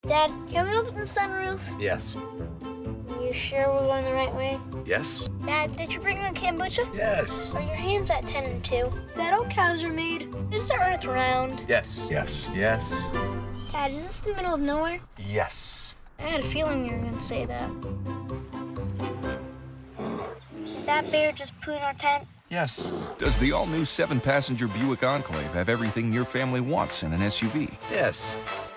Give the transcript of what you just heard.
Dad, can we open the sunroof? Yes. You sure we're going the right way? Yes. Dad, did you bring the kombucha? Yes. Are your hands at 10 and 2? Is that how cows are made? Is the earth round? Yes. Yes. Yes. Dad, is this the middle of nowhere? Yes. I had a feeling you were going to say that. Did that bear just poo in our tent? Yes. Does the all-new 7-passenger Buick Enclave have everything your family wants in an SUV? Yes.